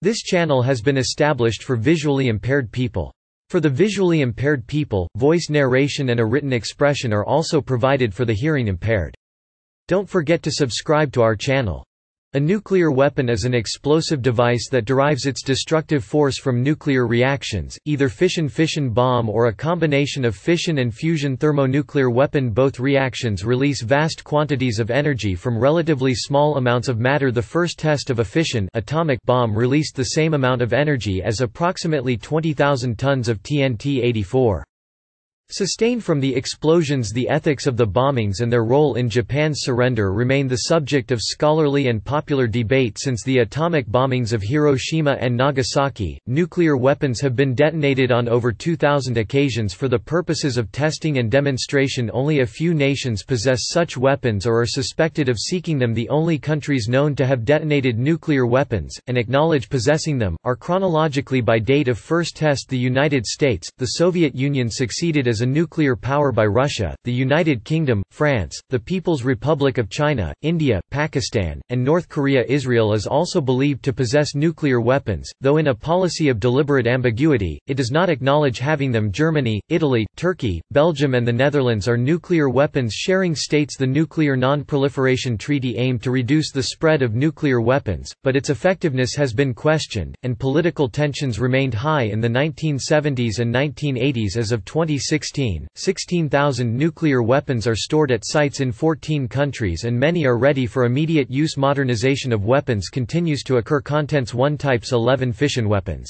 This channel has been established for visually impaired people. For the visually impaired people, voice narration and a written expression are also provided for the hearing impaired. Don't forget to subscribe to our channel. A nuclear weapon is an explosive device that derives its destructive force from nuclear reactions, either fission bomb or a combination of fission and fusion thermonuclear weapon. Both reactions release vast quantities of energy from relatively small amounts of matter. The first test of a fission atomic bomb released the same amount of energy as approximately 20,000 tons of TNT-84. Sustained from the explosions. The ethics of the bombings and their role in Japan's surrender remain the subject of scholarly and popular debate since the atomic bombings of Hiroshima and Nagasaki. Nuclear weapons have been detonated on over 2,000 occasions for the purposes of testing and demonstration. Only a few nations possess such weapons or are suspected of seeking them. The only countries known to have detonated nuclear weapons, and acknowledge possessing them, are chronologically by date of first test the United States, the Soviet Union succeeded as a nuclear power by Russia, the United Kingdom, France, the People's Republic of China, India, Pakistan, and North Korea. Israel is also believed to possess nuclear weapons, though in a policy of deliberate ambiguity, it does not acknowledge having them. Germany, Italy, Turkey, Belgium and the Netherlands are nuclear weapons sharing states. The Nuclear Non-Proliferation Treaty aimed to reduce the spread of nuclear weapons, but its effectiveness has been questioned, and political tensions remained high in the 1970s and 1980s. As of 2016, 16,000 nuclear weapons are stored at sites in 14 countries and many are ready for immediate use. Modernization of weapons continues to occur. Contents: 1 Types 11 Fission weapons,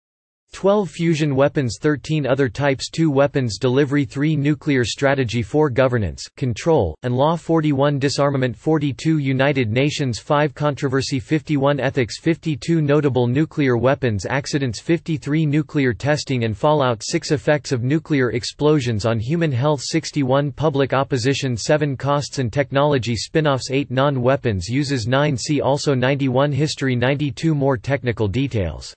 12 fusion weapons, 13 other types, 2 weapons delivery, 3 nuclear strategy, 4 governance, control, and law, 41 disarmament, 42 United Nations, 5 controversy, 51 ethics, 52 notable nuclear weapons accidents, 53 nuclear testing and fallout, 6 effects of nuclear explosions on human health, 61 public opposition, 7 costs and technology spin-offs, 8 non-weapons uses, 9 see also, 91 history, 92 more technical details,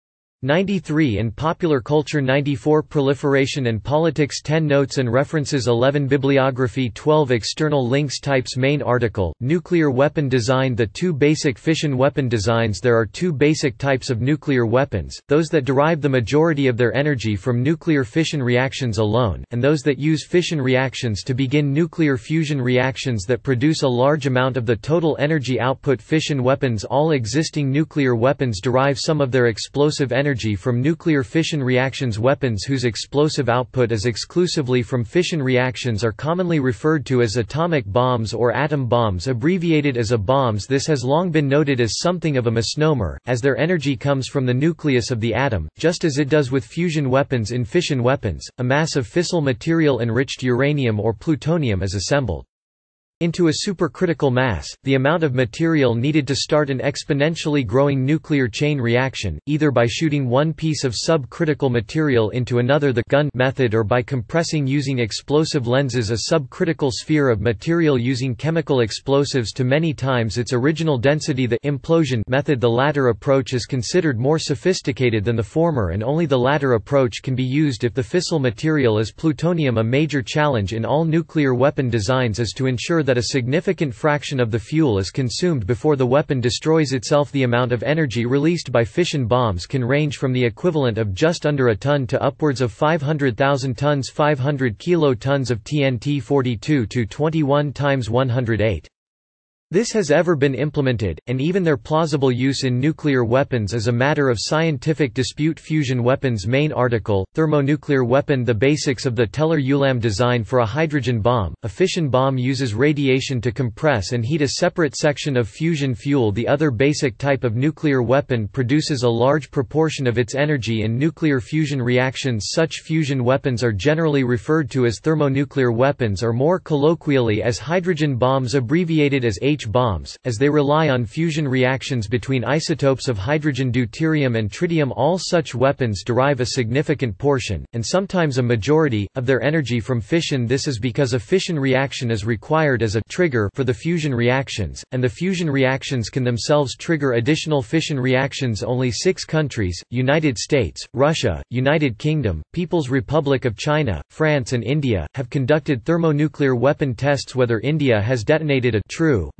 93 in popular culture, 94 proliferation and politics, 10 notes and references, 11 bibliography, 12 external links. Types: main article, nuclear weapon design. The 2 basic fission weapon designs. There are 2 basic types of nuclear weapons, those that derive the majority of their energy from nuclear fission reactions alone, and those that use fission reactions to begin nuclear fusion reactions that produce a large amount of the total energy output. Fission weapons. All existing nuclear weapons derive some of their explosive energy from nuclear fission reactions. Weapons whose explosive output is exclusively from fission reactions are commonly referred to as atomic bombs or atom bombs, abbreviated as A-bombs. This has long been noted as something of a misnomer, as their energy comes from the nucleus of the atom, just as it does with fusion weapons. In fission weapons, a mass of fissile material enriched uranium or plutonium is assembled into a supercritical mass, the amount of material needed to start an exponentially growing nuclear chain reaction, either by shooting one piece of subcritical material into another, the gun method, or by compressing using explosive lenses a subcritical sphere of material using chemical explosives to many times its original density, the implosion method. The latter approach is considered more sophisticated than the former, and only the latter approach can be used if the fissile material is plutonium. A major challenge in all nuclear weapon designs is to ensure that a significant fraction of the fuel is consumed before the weapon destroys itself. The amount of energy released by fission bombs can range from the equivalent of just under a ton to upwards of 500,000 tons, 500 kilotons of TNT-42 to 21 times 108. This has ever been implemented, and even their plausible use in nuclear weapons is a matter of scientific dispute. Fusion weapons. Main article, thermonuclear weapon. The basics of the Teller-Ulam design for a hydrogen bomb. A fission bomb uses radiation to compress and heat a separate section of fusion fuel. The other basic type of nuclear weapon produces a large proportion of its energy in nuclear fusion reactions. Such fusion weapons are generally referred to as thermonuclear weapons, or more colloquially as hydrogen bombs, abbreviated as H-bombs, as they rely on fusion reactions between isotopes of hydrogen, deuterium and tritium. All such weapons derive a significant portion, and sometimes a majority, of their energy from fission. This is because a fission reaction is required as a trigger for the fusion reactions, and the fusion reactions can themselves trigger additional fission reactions. Only 6 countries, United States, Russia, United Kingdom, People's Republic of China, France and India, have conducted thermonuclear weapon tests. Whether India has detonated a true,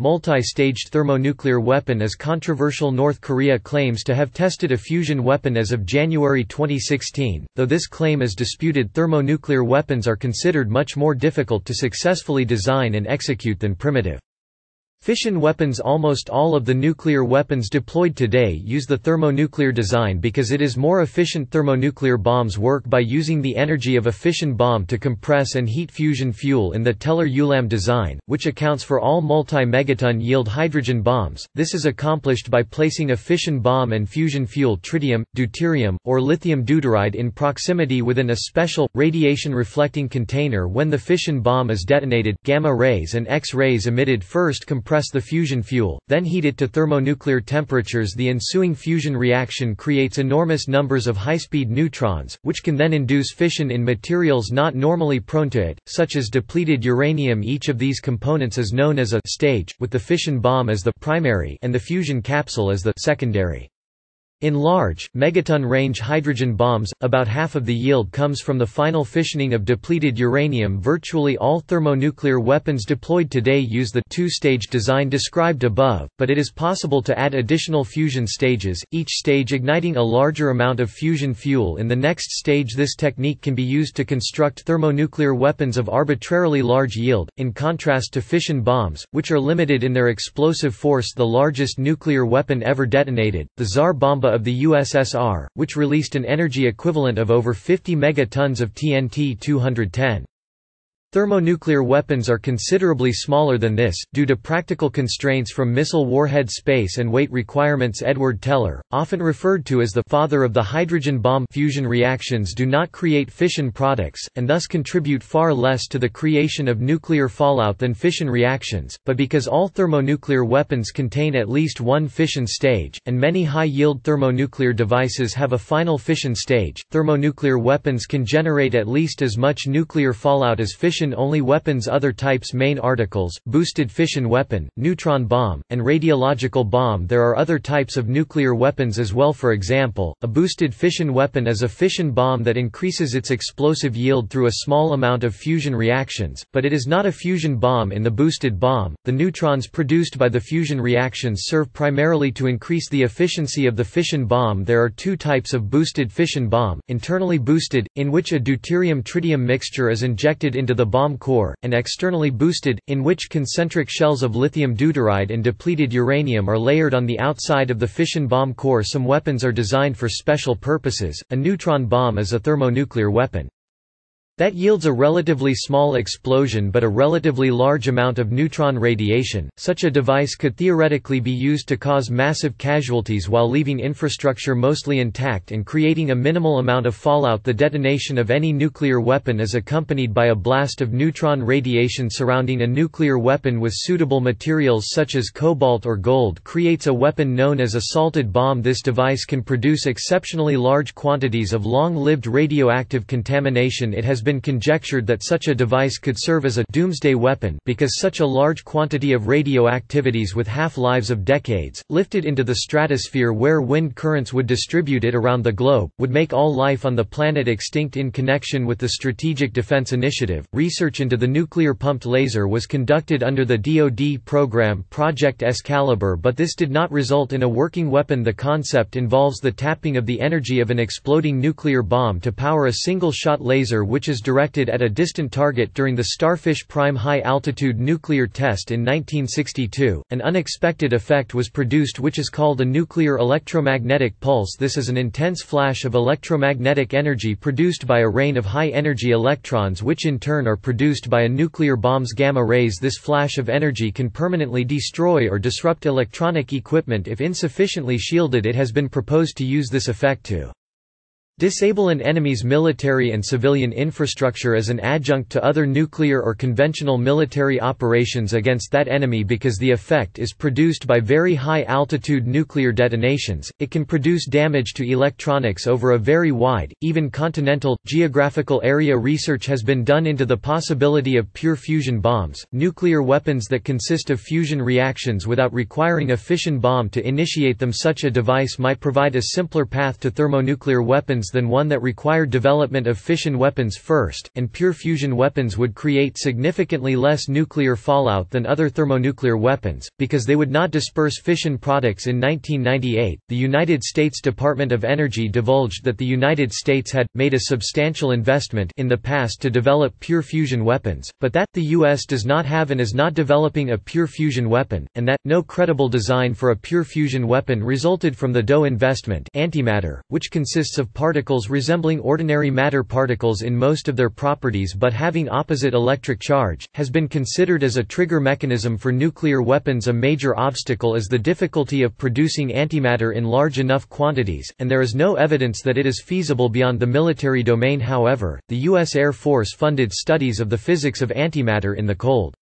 multi-staged thermonuclear weapon is controversial. North Korea claims to have tested a fusion weapon as of January 2016, though this claim is disputed. Thermonuclear weapons are considered much more difficult to successfully design and execute than primitive fission weapons. Almost all of the nuclear weapons deployed today use the thermonuclear design because it is more efficient. Thermonuclear bombs work by using the energy of a fission bomb to compress and heat fusion fuel in the Teller-Ulam design, which accounts for all multi-megaton yield hydrogen bombs. This is accomplished by placing a fission bomb and fusion fuel tritium, deuterium, or lithium deuteride in proximity within a special, radiation-reflecting container. When the fission bomb is detonated, gamma rays and X-rays emitted first compress the fusion fuel, then heat it to thermonuclear temperatures. The ensuing fusion reaction creates enormous numbers of high-speed neutrons, which can then induce fission in materials not normally prone to it, such as depleted uranium. Each of these components is known as a stage, with the fission bomb as the primary and the fusion capsule as the secondary. In large, megaton-range hydrogen bombs, about half of the yield comes from the final fissioning of depleted uranium. Virtually all thermonuclear weapons deployed today use the two-stage design described above, but it is possible to add additional fusion stages, each stage igniting a larger amount of fusion fuel in the next stage. This technique can be used to construct thermonuclear weapons of arbitrarily large yield, in contrast to fission bombs, which are limited in their explosive force. The largest nuclear weapon ever detonated, the Tsar Bomba of the USSR, which released an energy equivalent of over 50 megatons of TNT-210. Thermonuclear weapons are considerably smaller than this, due to practical constraints from missile warhead space and weight requirements. Edward Teller, often referred to as the father of the hydrogen bomb, fusion reactions do not create fission products, and thus contribute far less to the creation of nuclear fallout than fission reactions, but because all thermonuclear weapons contain at least one fission stage, and many high-yield thermonuclear devices have a final fission stage, thermonuclear weapons can generate at least as much nuclear fallout as fission only weapons. Other types. Main articles: boosted fission weapon, neutron bomb, and radiological bomb. There are other types of nuclear weapons as well. For example, a boosted fission weapon is a fission bomb that increases its explosive yield through a small amount of fusion reactions, but it is not a fusion bomb. In the boosted bomb, the neutrons produced by the fusion reactions serve primarily to increase the efficiency of the fission bomb. There are two types of boosted fission bomb: internally boosted, in which a deuterium-tritium mixture is injected into the bomb core, and externally boosted, in which concentric shells of lithium deuteride and depleted uranium are layered on the outside of the fission bomb core. Some weapons are designed for special purposes. A neutron bomb is a thermonuclear weapon that yields a relatively small explosion but a relatively large amount of neutron radiation. Such a device could theoretically be used to cause massive casualties while leaving infrastructure mostly intact and creating a minimal amount of fallout. The detonation of any nuclear weapon is accompanied by a blast of neutron radiation. Surrounding a nuclear weapon with suitable materials such as cobalt or gold creates a weapon known as a salted bomb. This device can produce exceptionally large quantities of long-lived radioactive contamination. It has been conjectured that such a device could serve as a doomsday weapon because such a large quantity of radioactivities with half-lives of decades, lifted into the stratosphere where wind currents would distribute it around the globe, would make all life on the planet extinct. In connection with the Strategic Defense Initiative, research into the nuclear-pumped laser was conducted under the DoD program Project Excalibur, but this did not result in a working weapon. The concept involves the tapping of the energy of an exploding nuclear bomb to power a single-shot laser which is directed at a distant target. During the Starfish Prime high-altitude nuclear test in 1962, an unexpected effect was produced which is called a nuclear electromagnetic pulse. This is an intense flash of electromagnetic energy produced by a rain of high-energy electrons which in turn are produced by a nuclear bomb's gamma rays. This flash of energy can permanently destroy or disrupt electronic equipment if insufficiently shielded. It has been proposed to use this effect to disable an enemy's military and civilian infrastructure as an adjunct to other nuclear or conventional military operations against that enemy. Because the effect is produced by very high-altitude nuclear detonations, it can produce damage to electronics over a very wide, even continental, geographical area. Research has been done into the possibility of pure fusion bombs, nuclear weapons that consist of fusion reactions without requiring a fission bomb to initiate them. Such a device might provide a simpler path to thermonuclear weapons than one that required development of fission weapons first, and pure fusion weapons would create significantly less nuclear fallout than other thermonuclear weapons, because they would not disperse fission products. In 1998, the United States Department of Energy divulged that the United States had made a substantial investment in the past to develop pure fusion weapons, but that the U.S. does not have and is not developing a pure fusion weapon, and that no credible design for a pure fusion weapon resulted from the DOE investment. Antimatter, which consists of particles resembling ordinary matter particles in most of their properties but having opposite electric charge, has been considered as a trigger mechanism for nuclear weapons. A major obstacle is the difficulty of producing antimatter in large enough quantities, and there is no evidence that it is feasible beyond the military domain. However, the U.S. Air Force funded studies of the physics of antimatter in the Cold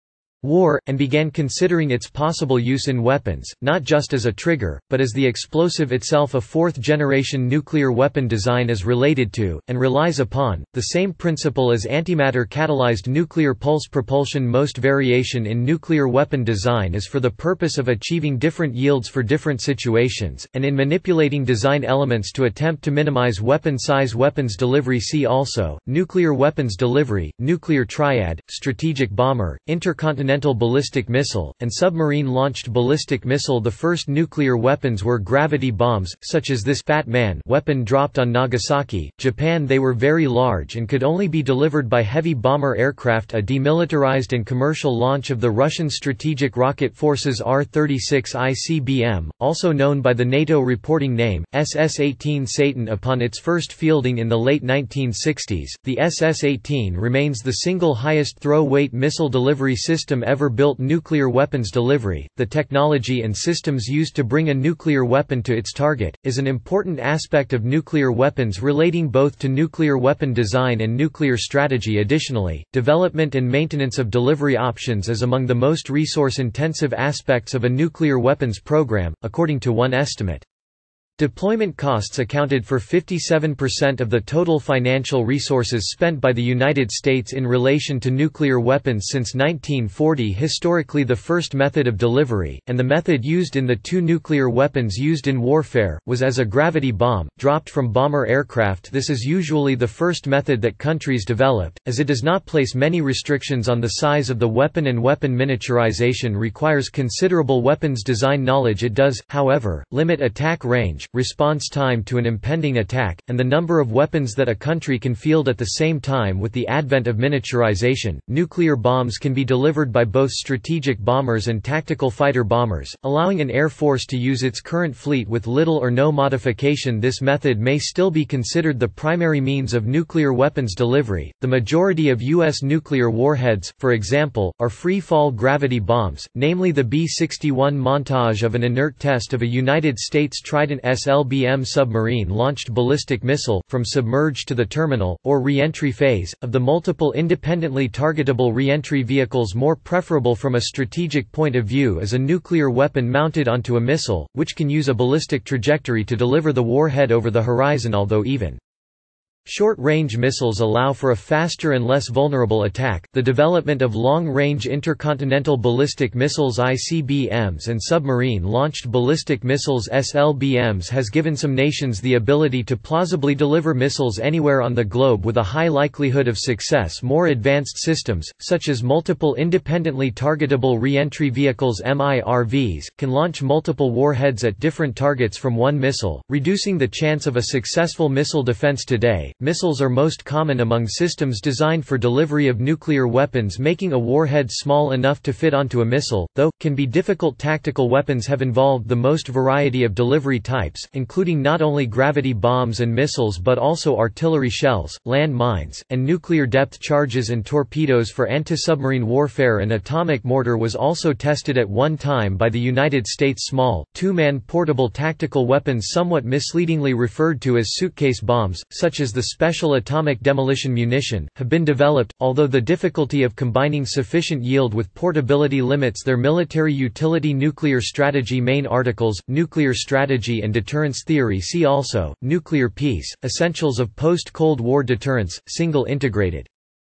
War, and began considering its possible use in weapons, not just as a trigger, but as the explosive itself. A fourth-generation nuclear weapon design is related to, and relies upon, the same principle as antimatter-catalyzed nuclear pulse propulsion. Most variation in nuclear weapon design is for the purpose of achieving different yields for different situations, and in manipulating design elements to attempt to minimize weapon size. Weapons delivery. See also, nuclear weapons delivery, nuclear triad, strategic bomber, intercontinental ballistic missile, and submarine-launched ballistic missile. The first nuclear weapons were gravity bombs, such as this Fat Man weapon dropped on Nagasaki, Japan. They were very large and could only be delivered by heavy bomber aircraft. A demilitarized and commercial launch of the Russian Strategic Rocket Forces R-36 ICBM, also known by the NATO reporting name, SS-18 Satan. Upon its first fielding in the late 1960s, the SS-18 remains the single highest throw-weight missile delivery system ever built. Nuclear weapons delivery, the technology and systems used to bring a nuclear weapon to its target, is an important aspect of nuclear weapons, relating both to nuclear weapon design and nuclear strategy. Additionally, development and maintenance of delivery options is among the most resource-intensive aspects of a nuclear weapons program, according to one estimate. Deployment costs accounted for 57% of the total financial resources spent by the United States in relation to nuclear weapons since 1940. Historically, the first method of delivery, and the method used in the two nuclear weapons used in warfare, was as a gravity bomb, dropped from bomber aircraft. This is usually the first method that countries developed, as it does not place many restrictions on the size of the weapon, and weapon miniaturization requires considerable weapons design knowledge. It does, however, limit attack range, response time to an impending attack, and the number of weapons that a country can field at the same time. With the advent of miniaturization, nuclear bombs can be delivered by both strategic bombers and tactical fighter bombers, allowing an air force to use its current fleet with little or no modification. This method may still be considered the primary means of nuclear weapons delivery. The majority of U.S. nuclear warheads, for example, are free-fall gravity bombs, namely the B-61. Montage of an inert test of a United States Trident SLBM submarine-launched ballistic missile, from submerged to the terminal, or re-entry phase, of the multiple independently targetable re-entry vehicles. More preferable from a strategic point of view is a nuclear weapon mounted onto a missile, which can use a ballistic trajectory to deliver the warhead over the horizon. Although even short-range missiles allow for a faster and less vulnerable attack, the development of long-range intercontinental ballistic missiles (ICBMs) and submarine-launched ballistic missiles (SLBMs) has given some nations the ability to plausibly deliver missiles anywhere on the globe with a high likelihood of success. More advanced systems, such as multiple independently targetable re-entry vehicles (MIRVs), can launch multiple warheads at different targets from one missile, reducing the chance of a successful missile defense. Today, missiles are most common among systems designed for delivery of nuclear weapons. Making a warhead small enough to fit onto a missile, though, can be difficult. Tactical weapons have involved the most variety of delivery types, including not only gravity bombs and missiles but also artillery shells, land mines, and nuclear depth charges and torpedoes for anti-submarine warfare. An atomic mortar was also tested at one time by the United States. Small, two-man portable tactical weapons, somewhat misleadingly referred to as suitcase bombs, such as the special atomic demolition munition, have been developed, although the difficulty of combining sufficient yield with portability limits their military utility. Nuclear strategy. Main articles, Nuclear strategy and deterrence theory. See also, Nuclear peace, essentials of post-Cold War deterrence, single integrated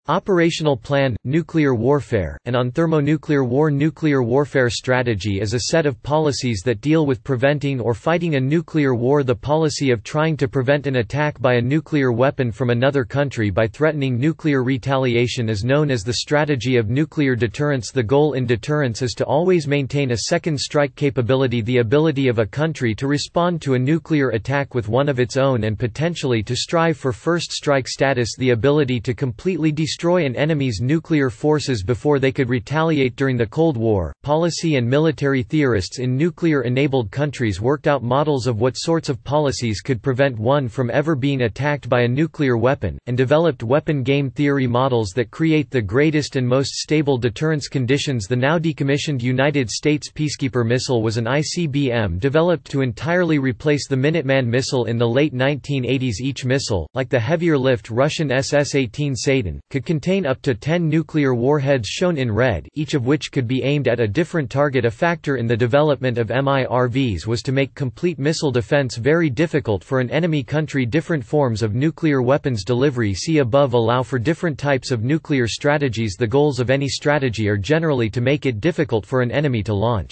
Operational Plan – Nuclear Warfare, and on Thermonuclear War. Nuclear warfare strategy is a set of policies that deal with preventing or fighting a nuclear war. The policy of trying to prevent an attack by a nuclear weapon from another country by threatening nuclear retaliation is known as the strategy of nuclear deterrence. The goal in deterrence is to always maintain a second strike capability, the ability of a country to respond to a nuclear attack with one of its own and potentially to strive for first strike status, the ability to completely destroy an enemy's nuclear forces before they could retaliate. During the Cold War, policy and military theorists in nuclear-enabled countries worked out models of what sorts of policies could prevent one from ever being attacked by a nuclear weapon, and developed weapon game theory models that create the greatest and most stable deterrence conditions. The now decommissioned United States Peacekeeper missile was an ICBM developed to entirely replace the Minuteman missile in the late 1980s. Each missile, like the heavier lift Russian SS-18 Satan, could contain up to 10 nuclear warheads shown in red, each of which could be aimed at a different target. A factor in the development of MIRVs was to make complete missile defense very difficult for an enemy country. Different forms of nuclear weapons delivery see above allow for different types of nuclear strategies. The goals of any strategy are generally to make it difficult for an enemy to launch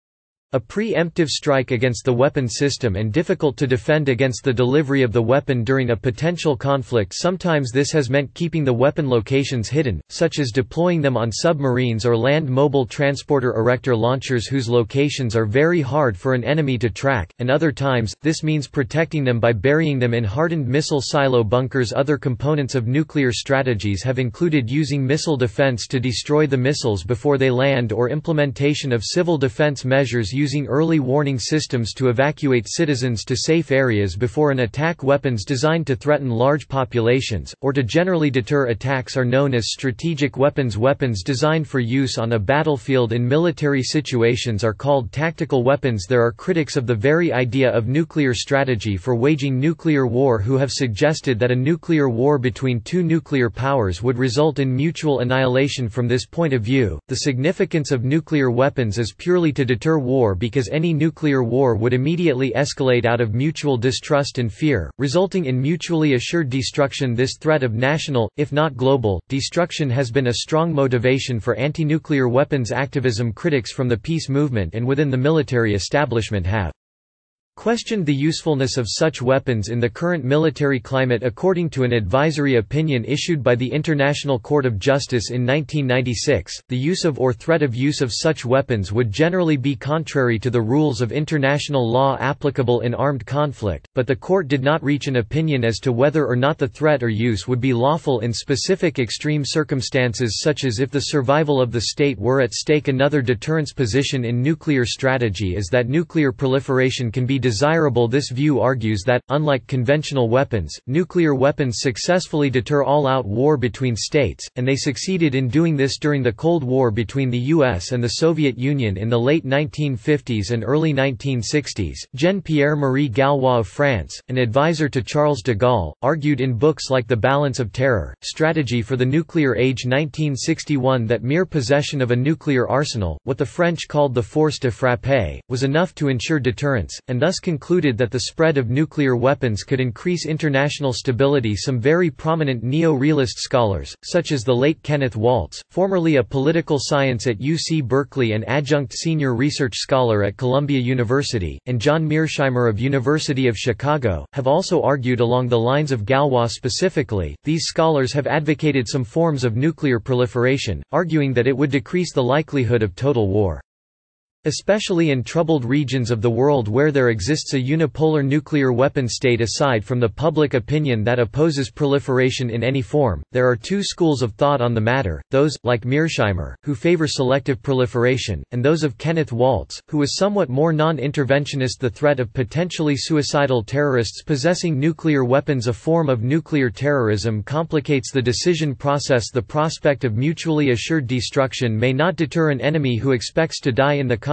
a pre-emptive strike against the weapon system and difficult to defend against the delivery of the weapon during a potential conflict. Sometimes this has meant keeping the weapon locations hidden, such as deploying them on submarines or land mobile transporter erector launchers whose locations are very hard for an enemy to track, and other times, this means protecting them by burying them in hardened missile silo bunkers. Other components of nuclear strategies have included using missile defense to destroy the missiles before they land, or implementation of civil defense measures using early warning systems to evacuate citizens to safe areas before an attack. Weapons designed to threaten large populations, or to generally deter attacks, are known as strategic weapons. Weapons designed for use on a battlefield in military situations are called tactical weapons. There are critics of the very idea of nuclear strategy for waging nuclear war who have suggested that a nuclear war between two nuclear powers would result in mutual annihilation. From this point of view, the significance of nuclear weapons is purely to deter war, because any nuclear war would immediately escalate out of mutual distrust and fear, resulting in mutually assured destruction. This threat of national, if not global, destruction has been a strong motivation for anti-nuclear weapons activism. Critics from the peace movement and within the military establishment have questioned the usefulness of such weapons in the current military climate. According to an advisory opinion issued by the International Court of Justice in 1996, the use of or threat of use of such weapons would generally be contrary to the rules of international law applicable in armed conflict, but the court did not reach an opinion as to whether or not the threat or use would be lawful in specific extreme circumstances, such as if the survival of the state were at stake. Another deterrence position in nuclear strategy is that nuclear proliferation can be desirable. This view argues that, unlike conventional weapons, nuclear weapons successfully deter all-out war between states, and they succeeded in doing this during the Cold War between the US and the Soviet Union in the late 1950s and early 1960s. Jean-Pierre Marie Gallois of France, an advisor to Charles de Gaulle, argued in books like The Balance of Terror, Strategy for the Nuclear Age 1961 that mere possession of a nuclear arsenal, what the French called the force de frappe, was enough to ensure deterrence, and thus concluded that the spread of nuclear weapons could increase international stability. Some very prominent neo-realist scholars, such as the late Kenneth Waltz, formerly a political science at UC Berkeley and adjunct senior research scholar at Columbia University, and John Mearsheimer of University of Chicago, have also argued along the lines of Gallois. Specifically, these scholars have advocated some forms of nuclear proliferation, arguing that it would decrease the likelihood of total war, especially in troubled regions of the world where there exists a unipolar nuclear weapon state. Aside from the public opinion that opposes proliferation in any form, there are two schools of thought on the matter: those, like Mearsheimer, who favor selective proliferation, and those of Kenneth Waltz, who is somewhat more non-interventionist. The threat of potentially suicidal terrorists possessing nuclear weapons, a form of nuclear terrorism, complicates the decision process. The prospect of mutually assured destruction may not deter an enemy who expects to die in the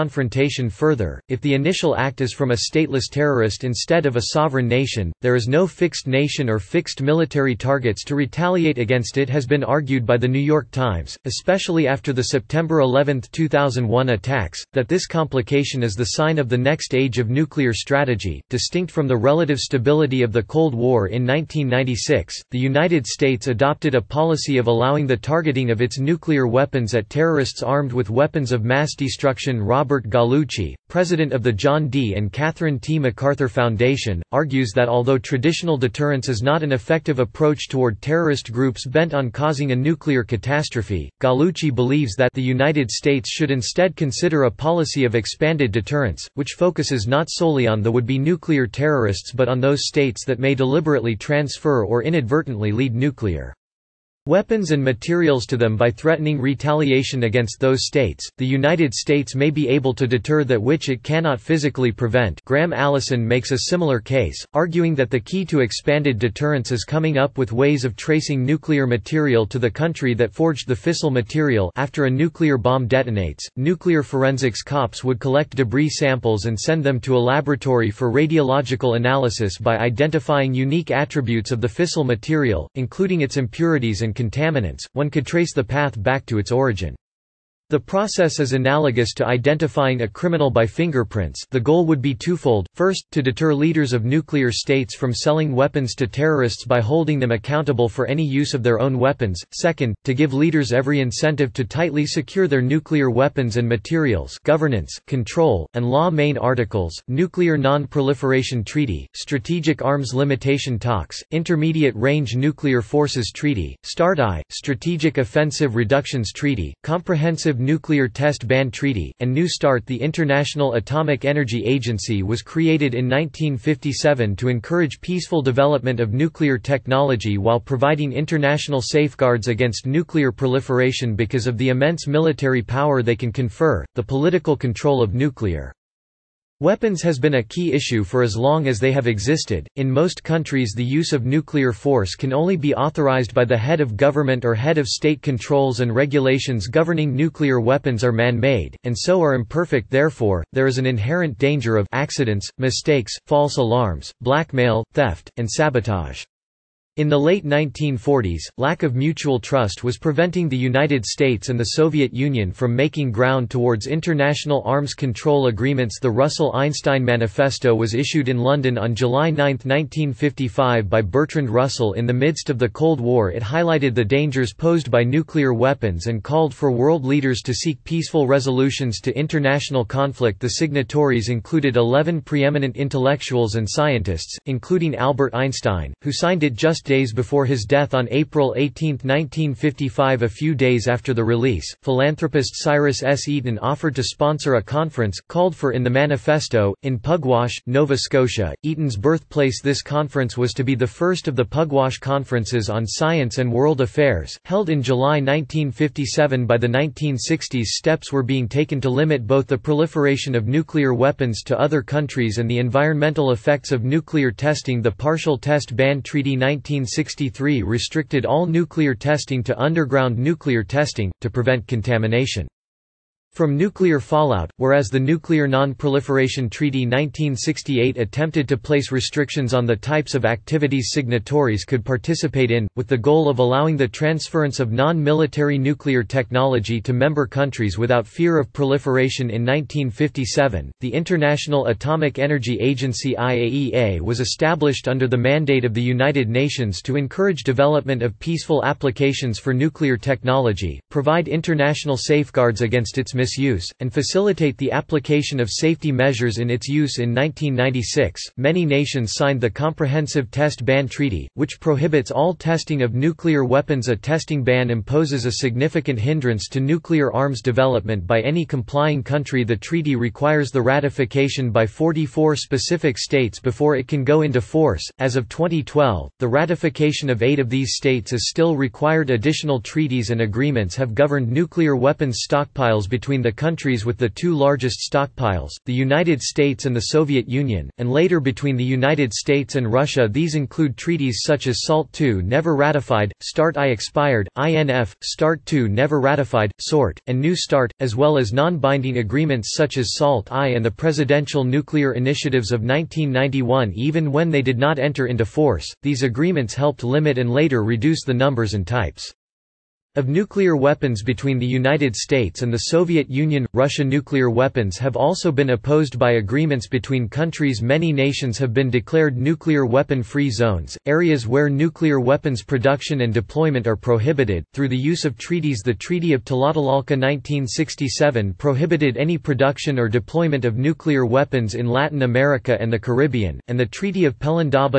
confrontation further. If the initial act is from a stateless terrorist instead of a sovereign nation, there is no fixed nation or fixed military targets to retaliate against. It has been argued by the New York Times, especially after the September 11, 2001 attacks, that this complication is the sign of the next age of nuclear strategy. Distinct from the relative stability of the Cold War in 1996, the United States adopted a policy of allowing the targeting of its nuclear weapons at terrorists armed with weapons of mass destruction. Robert Gallucci, president of the John D. and Catherine T. MacArthur Foundation, argues that although traditional deterrence is not an effective approach toward terrorist groups bent on causing a nuclear catastrophe, Gallucci believes that the United States should instead consider a policy of expanded deterrence, which focuses not solely on the would-be nuclear terrorists but on those states that may deliberately transfer or inadvertently lead nuclear weapons and materials to them by threatening retaliation against those states. The United States may be able to deter that which it cannot physically prevent. Graham Allison makes a similar case, arguing that the key to expanded deterrence is coming up with ways of tracing nuclear material to the country that forged the fissile material. After a nuclear bomb detonates, nuclear forensics cops would collect debris samples and send them to a laboratory for radiological analysis by identifying unique attributes of the fissile material, including its impurities and contaminants. One could trace the path back to its origin. The process is analogous to identifying a criminal by fingerprints. The goal would be twofold: first, to deter leaders of nuclear states from selling weapons to terrorists by holding them accountable for any use of their own weapons; second, to give leaders every incentive to tightly secure their nuclear weapons and materials. Governance, control, and law. Main articles: Nuclear Non-Proliferation Treaty, Strategic Arms Limitation Talks, Intermediate Range Nuclear Forces Treaty, START-I, Strategic Offensive Reductions Treaty, Comprehensive Nuclear Test Ban Treaty, and New START. The International Atomic Energy Agency was created in 1957 to encourage peaceful development of nuclear technology while providing international safeguards against nuclear proliferation because of the immense military power they can confer. The political control of nuclear weapons has been a key issue for as long as they have existed. In most countries, the use of nuclear force can only be authorized by the head of government or head of state. Controls and regulations governing nuclear weapons are man-made, and so are imperfect. Therefore, there is an inherent danger of accidents, mistakes, false alarms, blackmail, theft, and sabotage. In the late 1940s, lack of mutual trust was preventing the United States and the Soviet Union from making ground towards international arms control agreements. The Russell-Einstein Manifesto was issued in London on July 9, 1955 by Bertrand Russell. In the midst of the Cold War, it highlighted the dangers posed by nuclear weapons and called for world leaders to seek peaceful resolutions to international conflict. The signatories included 11 preeminent intellectuals and scientists, including Albert Einstein, who signed it just days before his death on April 18, 1955. A few days after the release, philanthropist Cyrus S. Eaton offered to sponsor a conference, called for in the manifesto, in Pugwash, Nova Scotia, Eaton's birthplace. This conference was to be the first of the Pugwash Conferences on Science and World Affairs, held in July 1957. By the 1960s, steps were being taken to limit both the proliferation of nuclear weapons to other countries and the environmental effects of nuclear testing. The Partial Test Ban Treaty 1963 restricted all nuclear testing to underground nuclear testing, to prevent contamination from nuclear fallout, whereas the Nuclear Non-Proliferation Treaty 1968 attempted to place restrictions on the types of activities signatories could participate in, with the goal of allowing the transference of non-military nuclear technology to member countries without fear of proliferation. In 1957, the International Atomic Energy Agency (IAEA) was established under the mandate of the United Nations to encourage development of peaceful applications for nuclear technology, provide international safeguards against its misuse, and facilitate the application of safety measures in its use. In 1996, many nations signed the Comprehensive Test Ban Treaty, which prohibits all testing of nuclear weapons. A testing ban imposes a significant hindrance to nuclear arms development by any complying country. The treaty requires the ratification by 44 specific states before it can go into force. As of 2012, the ratification of 8 of these states is still required. Additional treaties and agreements have governed nuclear weapons stockpiles between between the countries with the two largest stockpiles, the United States and the Soviet Union, and later between the United States and Russia. These include treaties such as SALT II never ratified, START I expired, INF, START II never ratified, SORT, and New START, as well as non-binding agreements such as SALT I and the Presidential Nuclear Initiatives of 1991. Even when they did not enter into force, these agreements helped limit and later reduce the numbers and types of nuclear weapons between the United States and the Soviet Union. Russia nuclear weapons have also been opposed by agreements between countries. Many nations have been declared nuclear weapon-free zones, areas where nuclear weapons production and deployment are prohibited, through the use of treaties. The Treaty of Tlatelolco 1967 prohibited any production or deployment of nuclear weapons in Latin America and the Caribbean, and the Treaty of Pelindaba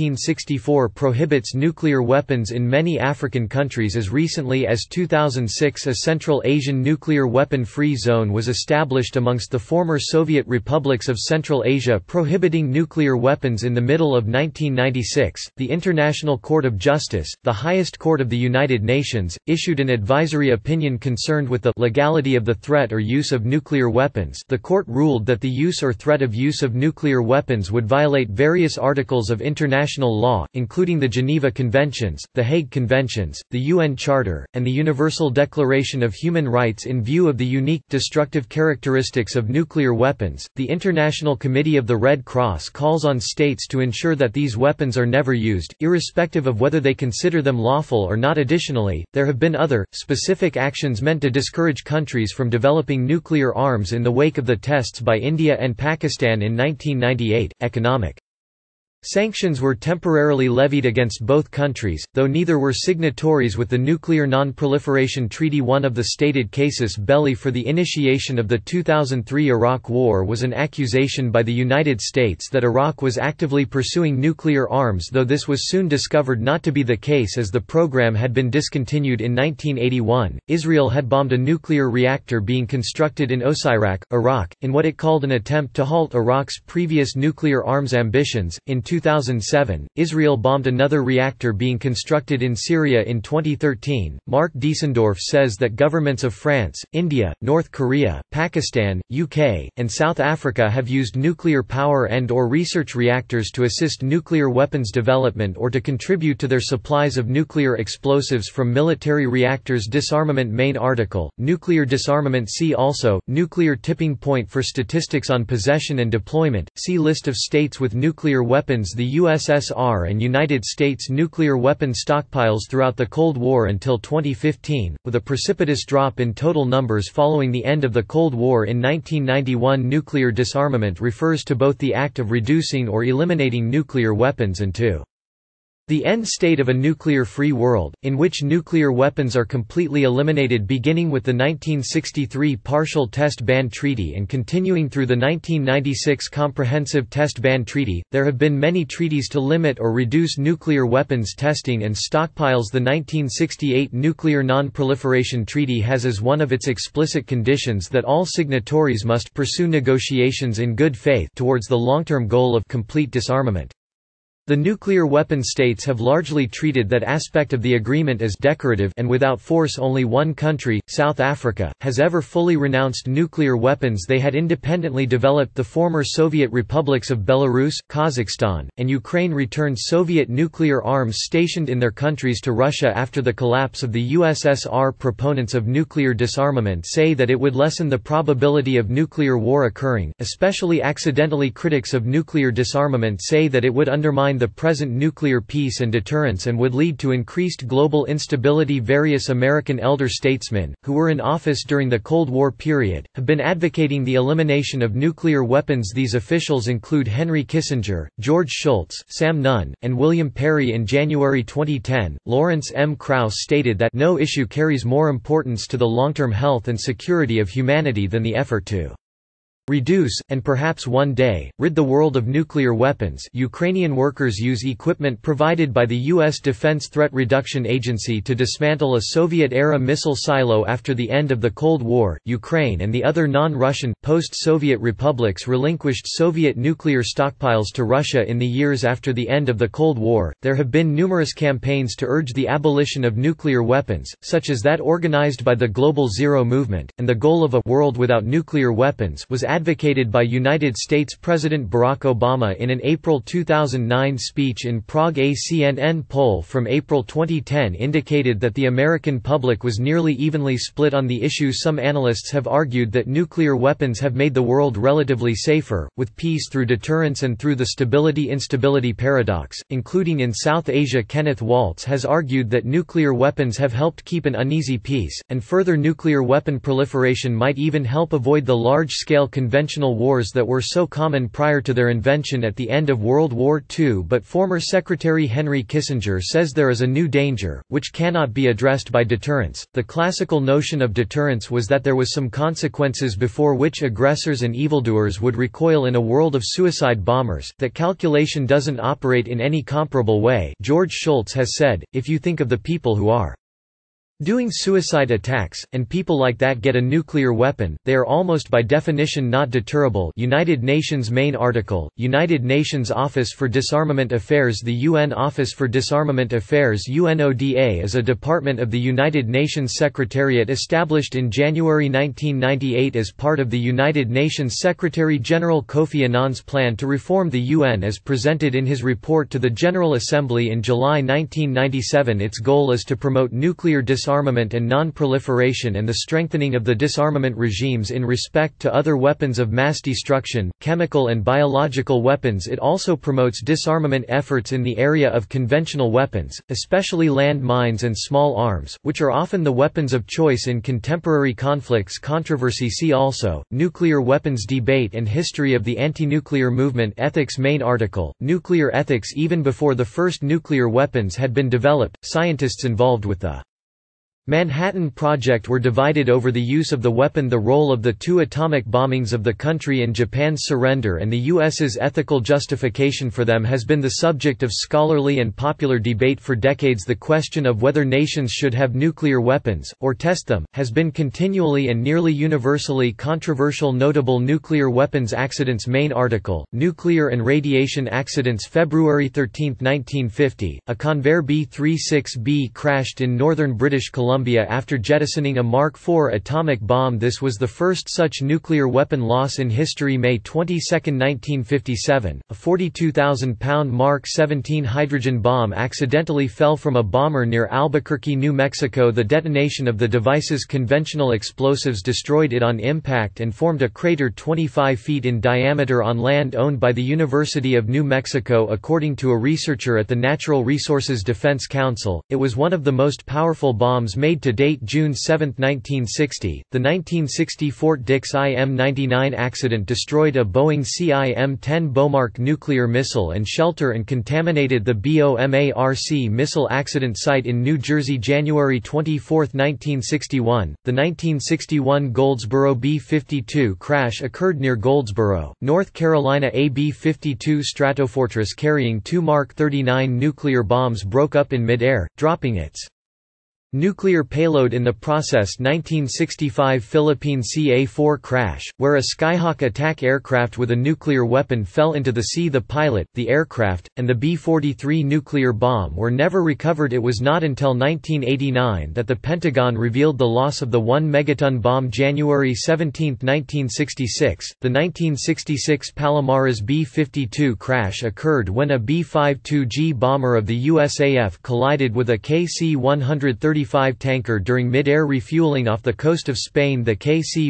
1964 prohibits nuclear weapons in many African countries. As recently as 2006, a Central Asian nuclear weapon-free zone was established amongst the former Soviet republics of Central Asia, prohibiting nuclear weapons. In the middle of 1996, the International Court of Justice, the highest court of the United Nations, issued an advisory opinion concerned with the legality of the threat or use of nuclear weapons. The court ruled that the use or threat of use of nuclear weapons would violate various articles of international law, including the Geneva Conventions, the Hague Conventions, the UN Charter, and the Universal Declaration of Human Rights. In view of the unique, destructive characteristics of nuclear weapons, the International Committee of the Red Cross calls on states to ensure that these weapons are never used, irrespective of whether they consider them lawful or not. Additionally, there have been other, specific actions meant to discourage countries from developing nuclear arms in the wake of the tests by India and Pakistan in 1998. Economic sanctions were temporarily levied against both countries, though neither were signatories with the Nuclear Non-Proliferation Treaty. One of the stated casus belli for the initiation of the 2003 Iraq War was an accusation by the United States that Iraq was actively pursuing nuclear arms, though this was soon discovered not to be the case as the program had been discontinued in 1981. Israel had bombed a nuclear reactor being constructed in Osirak, Iraq, in what it called an attempt to halt Iraq's previous nuclear arms ambitions. In 2007, Israel bombed another reactor being constructed in Syria in 2013. Mark Diesendorf says that governments of France, India, North Korea, Pakistan, UK, and South Africa have used nuclear power and/or research reactors to assist nuclear weapons development or to contribute to their supplies of nuclear explosives from military reactors. Disarmament. Main article, Nuclear disarmament. See also, Nuclear tipping point. For statistics on possession and deployment, see List of states with nuclear weapons. The USSR and United States nuclear weapon stockpiles throughout the Cold War until 2015, with a precipitous drop in total numbers following the end of the Cold War in 1991. Nuclear disarmament refers to both the act of reducing or eliminating nuclear weapons and to the end state of a nuclear-free world, in which nuclear weapons are completely eliminated, beginning with the 1963 Partial Test Ban Treaty and continuing through the 1996 Comprehensive Test Ban Treaty. There have been many treaties to limit or reduce nuclear weapons testing and stockpiles. The 1968 Nuclear Non-Proliferation Treaty has as one of its explicit conditions that all signatories must pursue negotiations in good faith towards the long-term goal of complete disarmament. The nuclear weapon states have largely treated that aspect of the agreement as decorative and without force. Only one country, South Africa, has ever fully renounced nuclear weapons. They had independently developed the former Soviet republics of Belarus, Kazakhstan, and Ukraine returned Soviet nuclear arms stationed in their countries to Russia after the collapse of the USSR. Proponents of nuclear disarmament say that it would lessen the probability of nuclear war occurring, especially accidentally. Critics of nuclear disarmament say that it would undermine the present nuclear peace and deterrence and would lead to increased global instability. Various American elder statesmen, who were in office during the Cold War period, have been advocating the elimination of nuclear weapons. These officials include Henry Kissinger, George Shultz, Sam Nunn, and William Perry. In January 2010, Lawrence M. Krauss stated that no issue carries more importance to the long-term health and security of humanity than the effort to reduce, and perhaps one day, rid the world of nuclear weapons. Ukrainian workers use equipment provided by the U.S. Defense Threat Reduction Agency to dismantle a Soviet-era missile silo after the end of the Cold War. Ukraine and the other non-Russian, post-Soviet republics relinquished Soviet nuclear stockpiles to Russia in the years after the end of the Cold War. There have been numerous campaigns to urge the abolition of nuclear weapons, such as that organized by the Global Zero movement, and the goal of a world without nuclear weapons was advocated by United States President Barack Obama in an April 2009 speech in Prague. A CNN poll from April 2010 indicated that the American public was nearly evenly split on the issue. Some analysts have argued that nuclear weapons have made the world relatively safer, with peace through deterrence and through the stability-instability paradox, including in South Asia. Kenneth Waltz has argued that nuclear weapons have helped keep an uneasy peace, and further nuclear weapon proliferation might even help avoid the large-scale conventional wars that were so common prior to their invention at the end of World War II. But former Secretary Henry Kissinger says there is a new danger, which cannot be addressed by deterrence. The classical notion of deterrence was that there was some consequences before which aggressors and evildoers would recoil in a world of suicide bombers. That calculation doesn't operate in any comparable way. George Shultz has said, if you think of the people who are doing suicide attacks, and people like that get a nuclear weapon, they are almost by definition not deterrable. United Nations main article, United Nations Office for Disarmament Affairs. The UN Office for Disarmament Affairs UNODA is a department of the United Nations Secretariat established in January 1998 as part of the United Nations Secretary-General Kofi Annan's plan to reform the UN as presented in his report to the General Assembly in July 1997. Its goal is to promote nuclear disarmament and non-proliferation and the strengthening of the disarmament regimes in respect to other weapons of mass destruction, chemical and biological weapons. It also promotes disarmament efforts in the area of conventional weapons, especially land mines and small arms, which are often the weapons of choice in contemporary conflicts. Controversy. See also, Nuclear weapons debate and history of the anti-nuclear movement. Ethics main article, Nuclear ethics. Even before the first nuclear weapons had been developed, scientists involved with the Manhattan Project were divided over the use of the weapon. The role of the two atomic bombings of the country and Japan's surrender and the U.S.'s ethical justification for them has been the subject of scholarly and popular debate for decades. The question of whether nations should have nuclear weapons, or test them, has been continually and nearly universally controversial. Notable nuclear weapons accidents. Main article, Nuclear and Radiation Accidents. February 13, 1950, a Convair B-36B crashed in northern British Columbia after jettisoning a Mark IV atomic bomb. This was the first such nuclear weapon loss in history. May 22, 1957, a 42,000-pound Mark 17 hydrogen bomb accidentally fell from a bomber near Albuquerque, New Mexico. The detonation of the device's conventional explosives destroyed it on impact and formed a crater 25 feet in diameter on land owned by the University of New Mexico. According to a researcher at the Natural Resources Defense Council, it was one of the most powerful bombs made to date. June 7, 1960, the 1960 Fort Dix IM-99 accident destroyed a Boeing CIM-10 Bomarc nuclear missile and shelter and contaminated the BOMARC missile accident site in New Jersey. January 24, 1961, the 1961 Goldsboro B-52 crash occurred near Goldsboro, North Carolina. A B-52 Stratofortress carrying two Mark 39 nuclear bombs broke up in mid-air, dropping its nuclear payload in the process. 1965 Philippine CA-4 crash, where a Skyhawk attack aircraft with a nuclear weapon fell into the sea. The pilot, the aircraft, and the B-43 nuclear bomb were never recovered. It was not until 1989 that the Pentagon revealed the loss of the 1 megaton bomb. January 17, 1966, the 1966 Palomares B-52 crash occurred when a B-52G bomber of the USAF collided with a KC-135 tanker during mid-air refueling off the coast of Spain. The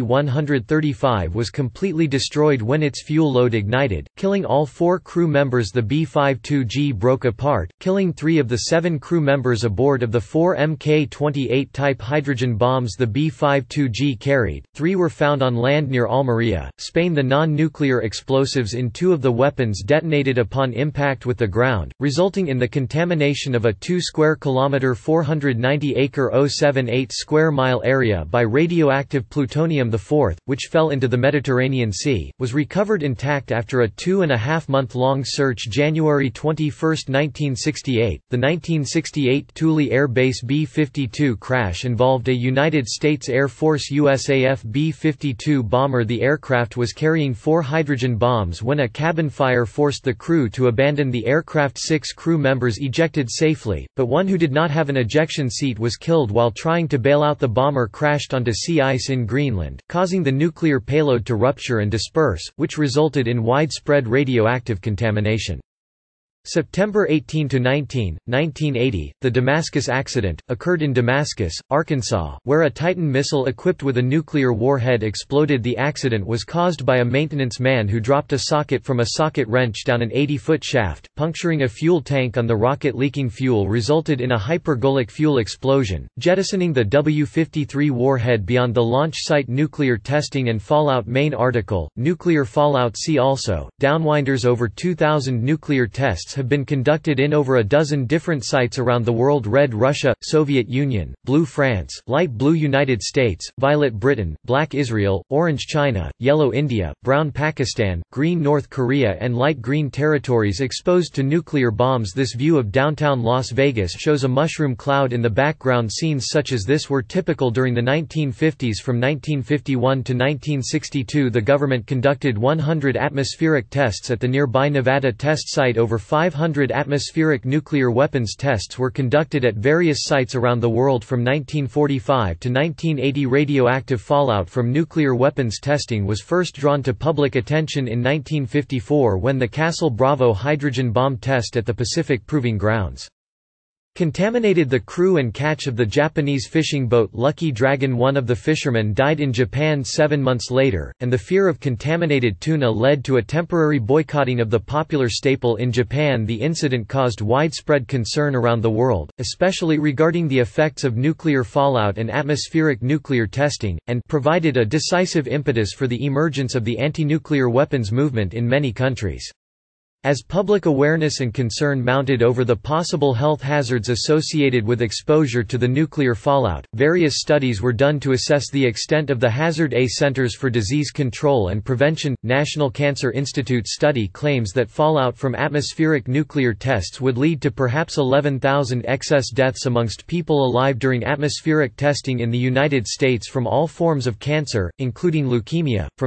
KC-135 was completely destroyed when its fuel load ignited, killing all 4 crew members. The B-52G broke apart, killing 3 of the 7 crew members aboard of the 4 Mk-28 type hydrogen bombs the B-52G carried. 3 were found on land near Almería, Spain. The non-nuclear explosives in 2 of the weapons detonated upon impact with the ground, resulting in the contamination of a 2 square kilometer 498 acre 078 square mile area by radioactive plutonium-4, which fell into the Mediterranean Sea, was recovered intact after a 2.5-month-long search. January 21, 1968, the 1968 Thule Air Base B-52 crash involved a United States Air Force USAF B-52 bomber. The aircraft was carrying 4 hydrogen bombs when a cabin fire forced the crew to abandon the aircraft. 6 crew members ejected safely, but one who did not have an ejection seat was killed while trying to bail out. The bomber crashed onto sea ice in Greenland, causing the nuclear payload to rupture and disperse, which resulted in widespread radioactive contamination. September 18–19, 1980, the Damascus accident, occurred in Damascus, Arkansas, where a Titan missile equipped with a nuclear warhead exploded. The accident was caused by a maintenance man who dropped a socket from a socket wrench down an 80-foot shaft, puncturing a fuel tank on the rocket. Leaking fuel resulted in a hypergolic fuel explosion, jettisoning the W-53 warhead beyond the launch site. Nuclear testing and fallout. Main article, Nuclear fallout. See also, Downwinders. Over 2,000 nuclear tests have been conducted in over a dozen different sites around the world. Red Russia, Soviet Union, blue France, light blue United States, violet Britain, black Israel, orange China, yellow India, brown Pakistan, green North Korea and light green territories exposed to nuclear bombs. This view of downtown Las Vegas shows a mushroom cloud in the background. Scenes such as this were typical during the 1950s. From 1951 to 1962 the government conducted 100 atmospheric tests at the nearby Nevada test site. Over 500 atmospheric nuclear weapons tests were conducted at various sites around the world. From 1945 to 1980 radioactive fallout from nuclear weapons testing was first drawn to public attention in 1954 when the Castle Bravo hydrogen bomb test at the Pacific Proving Grounds contaminated the crew and catch of the Japanese fishing boat Lucky Dragon. One of the fishermen died in Japan 7 months later, and the fear of contaminated tuna led to a temporary boycotting of the popular staple in Japan. The incident caused widespread concern around the world, especially regarding the effects of nuclear fallout and atmospheric nuclear testing, and provided a decisive impetus for the emergence of the anti-nuclear weapons movement in many countries. As public awareness and concern mounted over the possible health hazards associated with exposure to the nuclear fallout, various studies were done to assess the extent of the hazard. A Centers for Disease Control and Prevention – National Cancer Institute study claims that fallout from atmospheric nuclear tests would lead to perhaps 11,000 excess deaths amongst people alive during atmospheric testing in the United States from all forms of cancer, including leukemia, from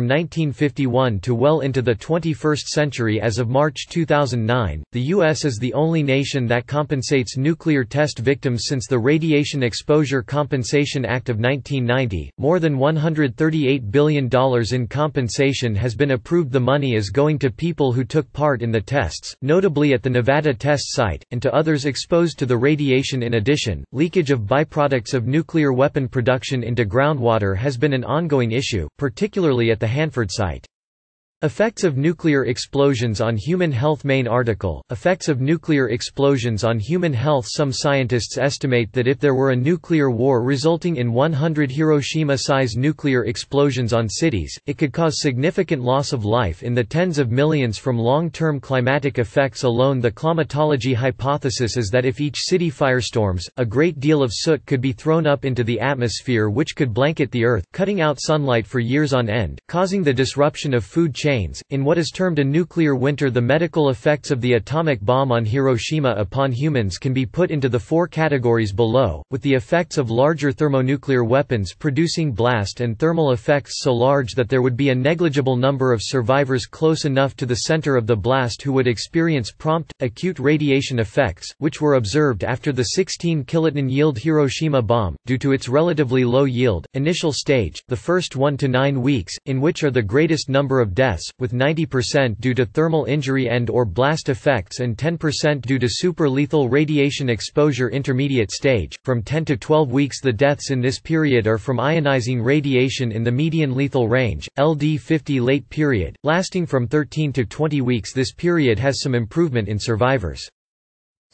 1951 to well into the 21st century. As of March 2009, the U.S. is the only nation that compensates nuclear test victims since the Radiation Exposure Compensation Act of 1990. More than $138 billion in compensation has been approved. The money is going to people who took part in the tests, notably at the Nevada test site, and to others exposed to the radiation. In addition, leakage of byproducts of nuclear weapon production into groundwater has been an ongoing issue, particularly at the Hanford site. Effects of nuclear explosions on human health. Main article, Effects of nuclear explosions on human health. Some scientists estimate that if there were a nuclear war resulting in 100 Hiroshima-size nuclear explosions on cities, it could cause significant loss of life in the tens of millions from long-term climatic effects alone. The climatology hypothesis is that if each city firestorms, a great deal of soot could be thrown up into the atmosphere which could blanket the Earth, cutting out sunlight for years on end, causing the disruption of food chains. In what is termed a nuclear winter, the medical effects of the atomic bomb on Hiroshima upon humans can be put into the 4 categories below, with the effects of larger thermonuclear weapons producing blast and thermal effects so large that there would be a negligible number of survivors close enough to the center of the blast who would experience prompt, acute radiation effects, which were observed after the 16 kiloton yield Hiroshima bomb, due to its relatively low yield. Initial stage, the first 1 to 9 weeks, in which are the greatest number of deaths, with 90% due to thermal injury and/or blast effects and 10% due to super-lethal radiation exposure. Intermediate stage, from 10 to 12 weeks. The deaths in this period are from ionizing radiation in the median lethal range, LD50. Late period, lasting from 13 to 20 weeks. This period has some improvement in survivors.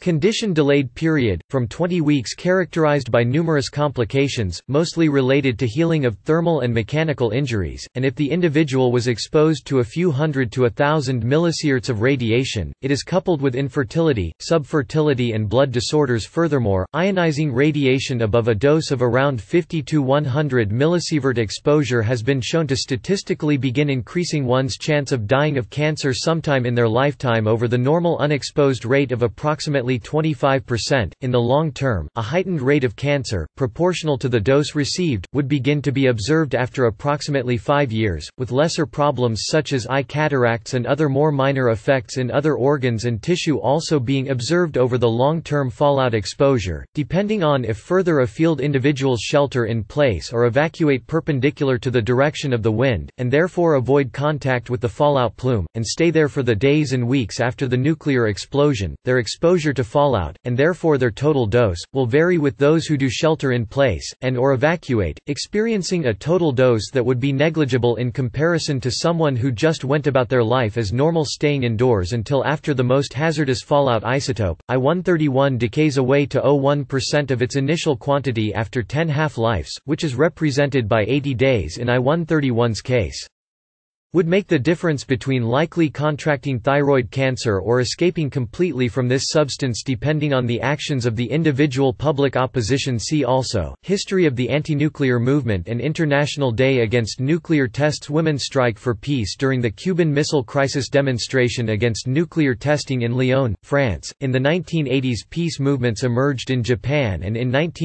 Condition delayed period, from 20 weeks, characterized by numerous complications, mostly related to healing of thermal and mechanical injuries, and if the individual was exposed to a few hundred to 1,000 millisieverts of radiation, it is coupled with infertility, subfertility and blood disorders. Furthermore, ionizing radiation above a dose of around 50 to 100 millisievert exposure has been shown to statistically begin increasing one's chance of dying of cancer sometime in their lifetime over the normal unexposed rate of approximately 25%. In the long term, a heightened rate of cancer, proportional to the dose received, would begin to be observed after approximately 5 years, with lesser problems such as eye cataracts and other more minor effects in other organs and tissue also being observed over the long-term fallout exposure, depending on if further afield individuals shelter in place or evacuate perpendicular to the direction of the wind, and therefore avoid contact with the fallout plume, and stay there for the days and weeks after the nuclear explosion. Their exposure to fallout, and therefore their total dose, will vary with those who do shelter in place, and or evacuate, experiencing a total dose that would be negligible in comparison to someone who just went about their life as normal, staying indoors until after the most hazardous fallout isotope, I-131, decays away to 0.1% of its initial quantity after 10 half-lives, which is represented by 80 days in I-131's case. Would make the difference between likely contracting thyroid cancer or escaping completely from this substance depending on the actions of the individual. Public opposition. See also, History of the Anti-Nuclear Movement and International Day Against Nuclear Tests. Women strike for peace during the Cuban Missile Crisis. Demonstration against nuclear testing in Lyon, France. In the 1980s, peace movements emerged in Japan, and in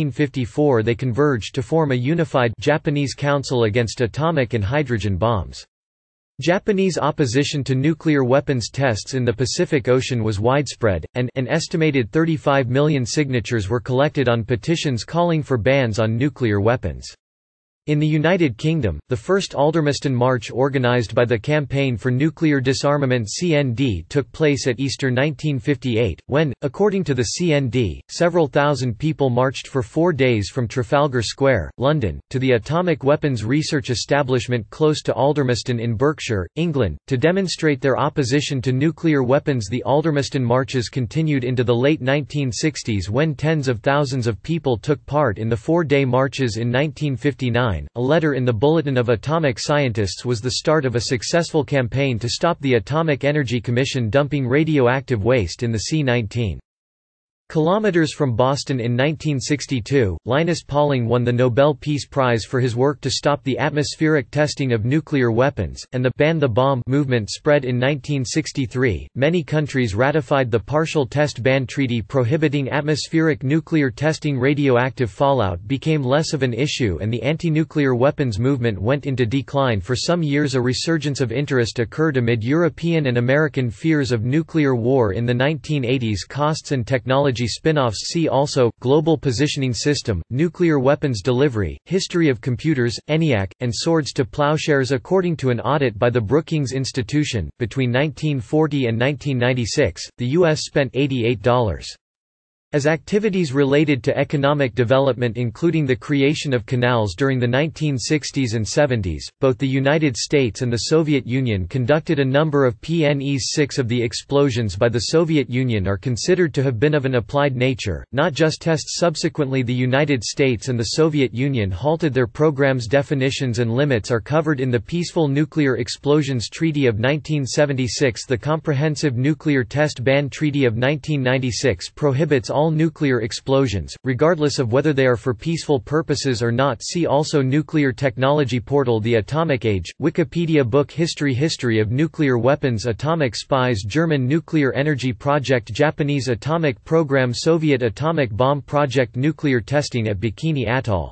1954 they converged to form a unified Japanese Council against atomic and hydrogen bombs. Japanese opposition to nuclear weapons tests in the Pacific Ocean was widespread, and an estimated 35 million signatures were collected on petitions calling for bans on nuclear weapons. In the United Kingdom, the first Aldermaston March organised by the Campaign for Nuclear Disarmament (CND) took place at Easter 1958, when, according to the CND, several thousand people marched for 4 days from Trafalgar Square, London, to the Atomic Weapons Research Establishment close to Aldermaston in Berkshire, England, to demonstrate their opposition to nuclear weapons. The Aldermaston marches continued into the late 1960s when tens of thousands of people took part in the 4-day marches in 1959. A letter in the Bulletin of Atomic Scientists was the start of a successful campaign to stop the Atomic Energy Commission dumping radioactive waste in the sea. 19 kilometers from Boston in 1962, Linus Pauling won the Nobel Peace Prize for his work to stop the atmospheric testing of nuclear weapons, and the Ban the Bomb movement spread in 1963. Many countries ratified the Partial Test Ban Treaty prohibiting atmospheric nuclear testing. Radioactive fallout became less of an issue, and the anti-nuclear weapons movement went into decline for some years. A resurgence of interest occurred amid European and American fears of nuclear war in the 1980s. Costs and technology spin-offs. See also, Global Positioning System, Nuclear Weapons Delivery, History of Computers, ENIAC, and Swords to Plowshares. According to an audit by the Brookings Institution, between 1940 and 1996, the U.S. spent $88. As activities related to economic development, including the creation of canals during the 1960s and 70s, both the United States and the Soviet Union conducted a number of PNEs. 6 of the explosions by the Soviet Union are considered to have been of an applied nature, not just tests. Subsequently, the United States and the Soviet Union halted their programs. Definitions and limits are covered in the Peaceful Nuclear Explosions Treaty of 1976. The Comprehensive Nuclear Test Ban Treaty of 1996 prohibits all nuclear explosions, regardless of whether they are for peaceful purposes or not. See also Nuclear Technology Portal. The Atomic Age, Wikipedia book. History of nuclear weapons. Atomic spies. German nuclear energy project. Japanese atomic program. Soviet atomic bomb project. Nuclear testing at Bikini Atoll.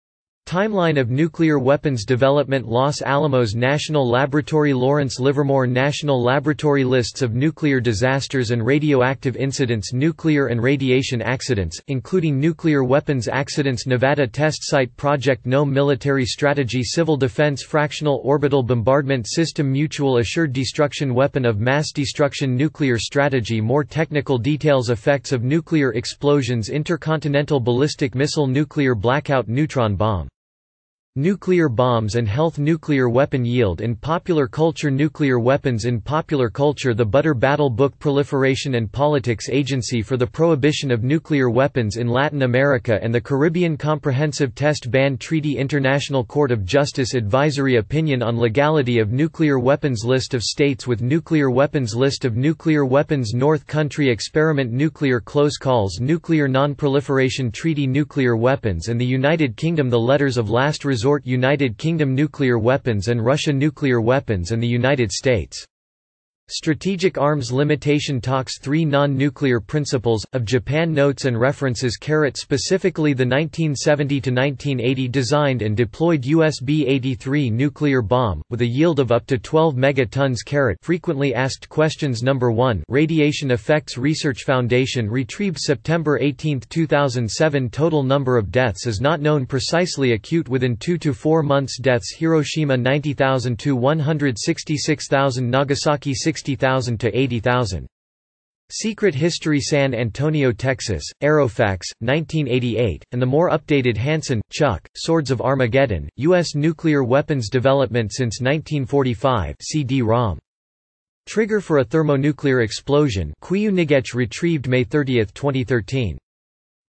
Timeline of nuclear weapons development. Los Alamos National Laboratory. Lawrence Livermore National Laboratory. Lists of nuclear disasters and radioactive incidents. Nuclear and radiation accidents, including nuclear weapons accidents. Nevada Test Site Project. No military strategy. Civil defense. Fractional orbital bombardment system. Mutual assured destruction. Weapon of mass destruction. Nuclear strategy. More technical details. Effects of nuclear explosions. Intercontinental ballistic missile. Nuclear blackout. Neutron bomb. Nuclear bombs and health. Nuclear weapon yield in popular culture. Nuclear weapons in popular culture. The Butter Battle Book. Proliferation and Politics. Agency for the Prohibition of Nuclear Weapons in Latin America and the Caribbean. Comprehensive Test Ban Treaty. International Court of Justice. Advisory Opinion on Legality of Nuclear Weapons. List of states with nuclear weapons. List of nuclear weapons. North Country Experiment. Nuclear Close Calls. Nuclear Non-Proliferation Treaty. Nuclear weapons and the United Kingdom. The Letters of Last Resort. United Kingdom. Nuclear weapons and Russia. Nuclear weapons and the United States. Strategic Arms Limitation Talks. 3 Non-Nuclear Principles, of Japan. Notes and references. Specifically the 1970–1980 designed and deployed US B-83 nuclear bomb, with a yield of up to 12 megatons. Frequently asked questions. 1. Radiation Effects Research Foundation retrieved September 18, 2007. Total number of deaths is not known precisely. Acute within 2 to 4 months. Deaths. Hiroshima 90,000 to 166,000. Nagasaki 60,000 to 80,000. Secret History. San Antonio, Texas, Aerofax, 1988, and the more updated Hansen, Chuck, Swords of Armageddon, U.S. Nuclear Weapons Development since 1945 CD-ROM. Trigger for a Thermonuclear Explosion. Retrieved May 30, 2013.